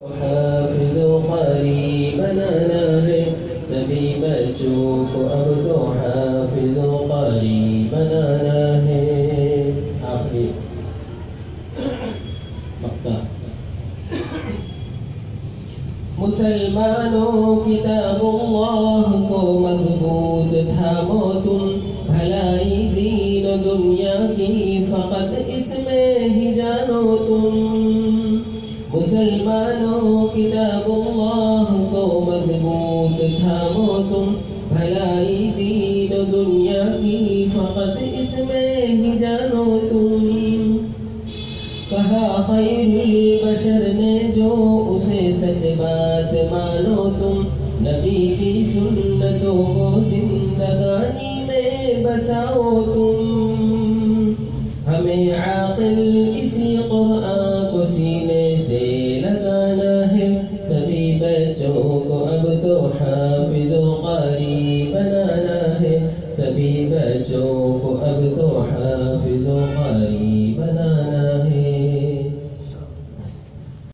حافظ و قاری بنانا ہے سبھی بچوں کو اب تو حافظ و قاری بنانا ہے. آخری مقطع. مسلمانوں کتاب اللہ کو مضبوط تھامو تم بھلائی دین و دنیا کی فقط اس میں ہی جانو تم. مسلمانوں کتاب اللہ کو مضبوط تھامو تم بھلائی دین و دنیا کی فقط اس میں ہی جانو تم. کہا خیر البشر نے جو اسے سچ بات مانو تم نبی کی سنتوں کو زندگانی میں بساؤ تم. ہمیں عاقل اسی قرآن کو سینے سے لگانا ہے سبھی بچوں کو اب تو حافظ و قاری بنانا ہے سبھی بچوں کو اب تو حافظ و قاری